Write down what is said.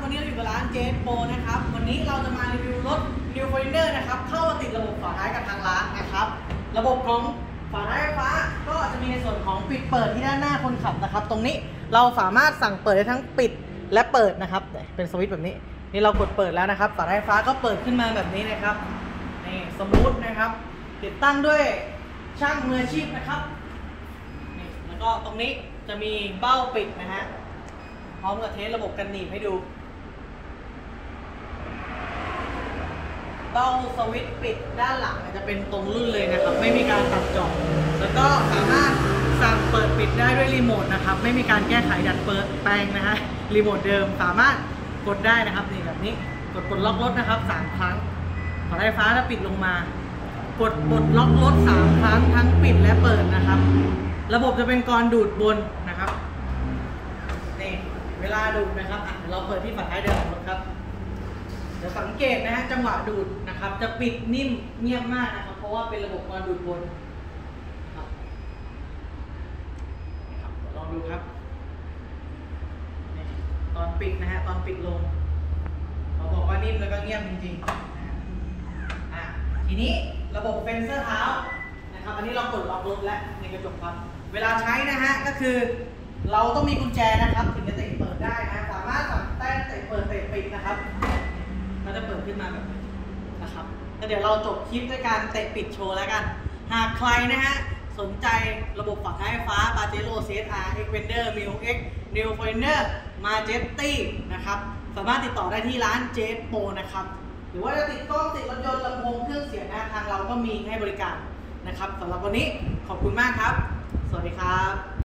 วันนี้เราอยู่กับร้านเจสโปนะครับวันนี้เราจะมารีวิวรถ New Foreigner นะครับเข้ามาติดระบบฝาท้ายกับทางร้านนะครับระบบของฝาท้ายไฟฟ้าก็จะมีในส่วนของปิดเปิดที่ด้านหน้าคนขับนะครับตรงนี้เราสามารถสั่งเปิดได้ทั้งปิดและเปิดนะครับเป็นสวิตช์แบบนี้นี่เรากดเปิดแล้วนะครับฝาท้ายไฟฟ้าก็เปิดขึ้นมาแบบนี้นะครับนี่สมูทนะครับติดตั้งด้วยช่างมืออาชีพนะครับนี่แล้วก็ตรงนี้จะมีเบ้าปิดนะฮะพร้อมกับเทสระบบกันหนีบให้ดูเบ้าสวิตช์ปิดด้านหลังจะเป็นตรงรุ่นเลยนะครับไม่มีการตัดเจาะแล้วก็สามารถสั่งเปิดปิดได้ด้วยรีโมทนะครับไม่มีการแก้ไขดัดแปลงนะฮะรีโมทเดิมสามารถกดได้นะครับนี่แบบนี้กดล็อกรถนะครับ3 ครั้งฝาท้ายฟ้าจะปิดลงมากดปลดล็อกรถ3 ครั้งทั้งปิดและเปิดนะครับระบบจะเป็นกรดูดบนนะครับนี่เวลาดูดนะครับเราเปิดที่ฝาท้ายเดิมของรถครับเดี๋ยวสังเกตนะฮะจังหวะดูดนะครับจะปิดนิ่มเงียบมากนะครับเพราะว่าเป็นระบบกรดูดบนครับลองดูครับตอนปิดนะฮะตอนปิดลงเขาบอกว่านิ่มแล้วก็เงียบจริงๆทีนี้ระบบเฟนเซอร์เท้านะครับอันนี้เรากดล็อกรถแล้วในกระจกครับเวลาใช้นะฮะก็คือเราต้องมีกุญแจนะครับถึงจะเตะเปิดได้นะสามารถสั่งแต้เตะเปิดเตะปิดนะครับมันจะเปิดขึ้นมาแบบนี้นะครับแล้วเดี๋ยวเราจบคลิปด้วยการเตะปิดโชว์แล้วกันหากใครนะฮะสนใจระบบฝาท้ายไฟฟ้า Pajero CSR Xpander MIUX New Foreigner Majetti นะครับสามารถติดต่อได้ที่ร้านเจสโปนะครับหรือว่าจะติดกล้องติดรถยนต์ลำโพงเครื่องเสียงทางเราก็มีให้บริการนะครับสำหรับวันนี้ขอบคุณมากครับสวัสดีครับ